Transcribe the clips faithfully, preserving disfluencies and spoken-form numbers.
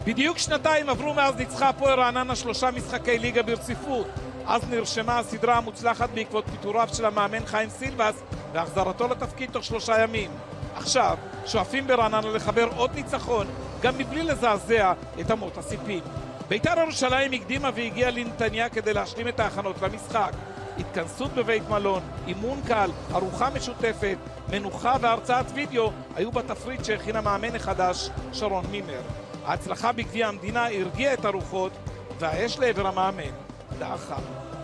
בדיוק שנתיים עברו מאז ניצחה הפועל רעננה שלושה משחקי ליגה ברציפות. אז נרשמה הסדרה המוצלחת בעקבות פיטוריו של המאמן חיים סילבס והחזרתו לתפקיד תוך שלושה ימים. עכשיו שואפים ברעננה לחבר עוד ניצחון, גם מבלי לזעזע את אמות הסיפים. בית"ר ירושלים הקדימה והגיעה לנתניה כדי להשלים את ההכנות למשחק. התכנסות בבית מלון, אימון קל, ארוחה משותפת, מנוחה והרצאת וידאו היו בתפריט שהכין המאמן החדש שרון מימר. ההצלחה בגביע המדינה הרגיעה את הרוחות, והאש לעבר המאמן דעכה.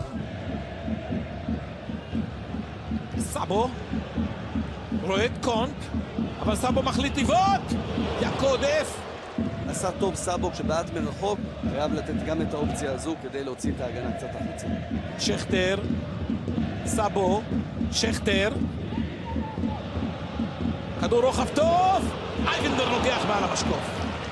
סאבו רואה את קונט, אבל סאבו מחליט לבעוט. יעקב עודף. עשה טוב סאבו כשבעט מרחוק, חייב לתת גם את האופציה הזו כדי להוציא את ההגנה קצת החוצה. שכטר, סאבו, שכטר, כדור רוחב טוב, אייבנדר נוגח מעל המשקוף.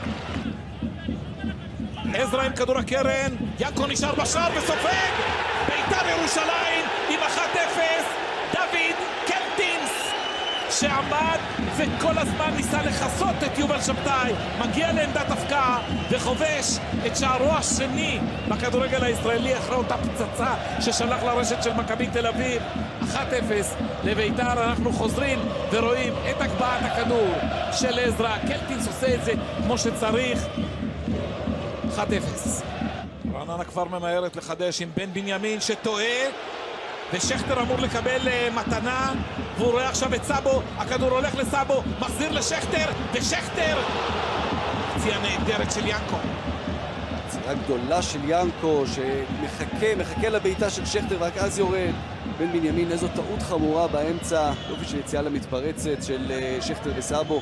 עזרא עם כדור הקרן, ינקו נשאר בשער וסופג. בית"ר ירושלים עם אחת אפס. דוד קלטינס שעמד וכל הזמן ניסה לחסות את יובל שבתאי, מגיע לעמדת הפקעה וחובש את שערו השני בכדורגל הישראלי אחרי אותה פצצה ששלח לרשת של מכבי תל אביב. אחת אפס לבית"ר. אנחנו חוזרים ורואים את הגבהת הכדור של עזרא. קלטינס עושה את זה כמו שצריך. אחת אפס. רעננה כבר ממהרת לחדש עם בן בנימין שטועה, ושכטר אמור לקבל מתנה, והוא רואה עכשיו את סאבו. הכדור הולך לסאבו, מחזיר לשכטר, ושכטר פציעה נהדרת של ינקו. פציעה גדולה של ינקו שמחכה, מחכה לביתה של שכטר, ורק אז יורד. בן בנימין, איזו טעות חמורה באמצע, יופי של יציאה למתפרצת של שכטר וסאבו.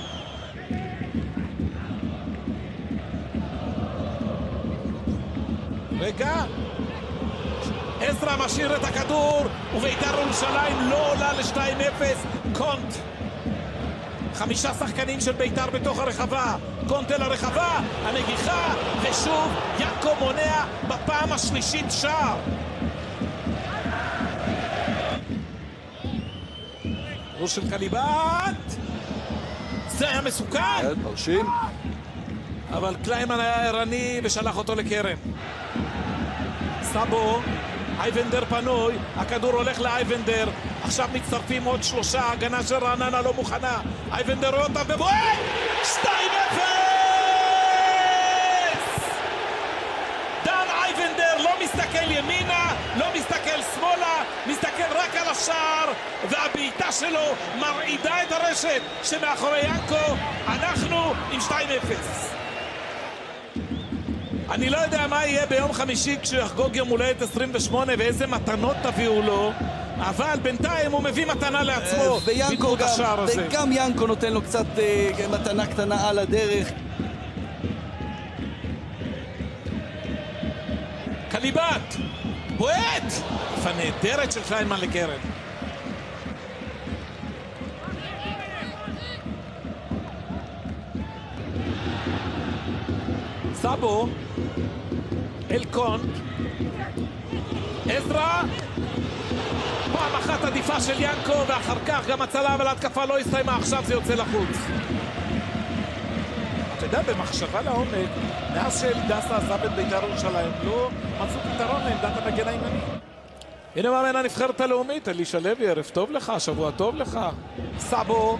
רגע, עזרא משאיר את הכדור ובית"ר ירושלים לא עולה ל-שתיים אפס. קונט, חמישה שחקנים של בית"ר בתוך הרחבה, קונט אל הרחבה, הנגיחה, ושוב ינקו מונע בפעם השלישית שער. ראש של קליבת, זה היה מסוכן, מרשים, אבל קליימן היה ערני ושלח אותו לקרן. סאבו, אייבנדר פנוי, הכדור הולך לאייבנדר, עכשיו מצטרפים עוד שלושה, הגנה של רעננה לא מוכנה, אייבנדר רואה אותם ובועט! שתיים אפס! דן אייבנדר לא מסתכל ימינה, לא מסתכל שמאלה, מסתכל רק על השער, והבעיטה שלו מרעידה את הרשת שמאחורי ינקו. אנחנו עם שתיים אפס. אני לא יודע מה יהיה ביום חמישי כשהוא יחגוג יום הולדת עשרים ושמונה ואיזה מתנות תביאו לו, אבל בינתיים הוא מביא מתנה לעצמו בזכות השער הזה. וגם ינקו נותן לו קצת uh, מתנה קטנה על הדרך. קליבת בועט, יפה נהדרת של קליימן לקרן. סאבו אל קונט, עזרא, פעם אחת עדיפה של ינקו ואחר כך גם הצלה, אבל ההתקפה לא הסתיימה, עכשיו זה יוצא לחוץ. אתה יודע, במחשבה לעומק, מאז שאלידסה עזב את בית"ר ירושלים לא מצאו פתרון לעמדת המגן הימני. הנה מאמן הנבחרת הלאומית, אלישע לוי, ערב טוב לך, שבוע טוב לך. סאבו,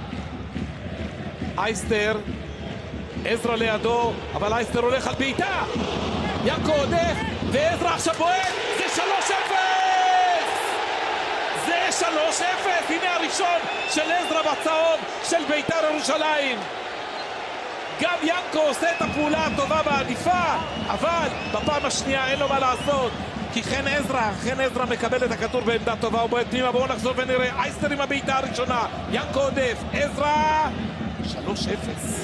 אייסטר, עזרא לידו, אבל אייסטר הולך על בעיטה, ינקו עודף, ועזרא עכשיו בועט, זה שלוש אפס! זה שלוש אפס! הנה הראשון של עזרא בצהוב של בית"ר ירושלים. גם ינקו עושה את הפעולה הטובה בעדיפה, אבל בפעם השנייה אין לו מה לעשות, כי חן עזרא, חן עזרא מקבל את הכדור בעמדה טובה, הוא בועט פנימה. בואו נחזור ונראה, אייסטר עם הבעיטה הראשונה, ינקו עודף, עזרא, שלוש אפס.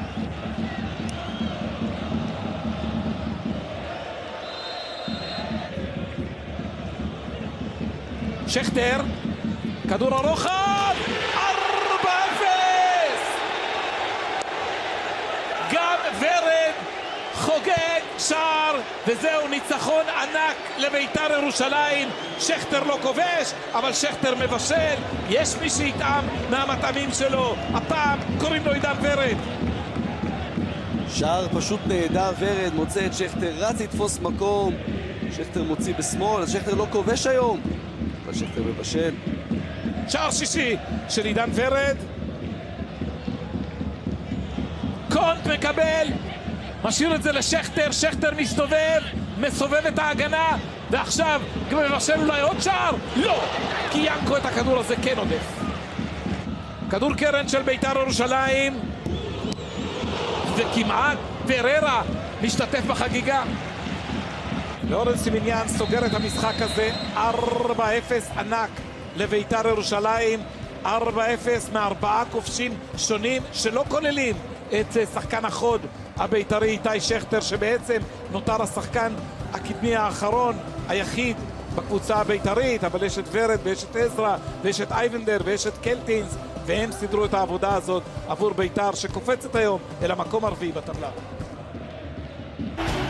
שכטר, כדור הרוחב, ארבע אפס! גם ורד חוגג שער, וזהו ניצחון ענק לבית"ר ירושלים. שכטר לא כובש, אבל שכטר מבשל. יש מי שיטעם מהמטעמים שלו, הפעם קוראים לו עידן ורד. שער פשוט נהדר, ורד מוצא את שכטר, רץ לתפוס מקום, שכטר מוציא בשמאל, אז שכטר לא כובש היום, אבל שכטר מבשל. שער שישי של עידן ורד. קונט מקבל, משאיר את זה לשכטר, שכטר מסתובב, מסובב את ההגנה, ועכשיו מבשל אולי עוד שער? לא! כי ינקו את הכדור הזה כן עודף. כדור קרן של בית"ר ירושלים, וכמעט פררה משתתף בחגיגה. לורנס סימיניאן סוגר את המשחק הזה, ארבע אפס ענק לבית"ר ירושלים, ארבע אפס מארבעה כובשים שונים שלא כוללים את שחקן החוד הבית"רי איתי שכטר, שבעצם נותר השחקן הקדמי האחרון היחיד בקבוצה הבית"רית, אבל יש את ורד ויש את עזרא ויש את אייבנדר ויש את קלטינס, והם סידרו את העבודה הזאת עבור בית"ר שקופצת היום אל המקום הרביעי בטבלה.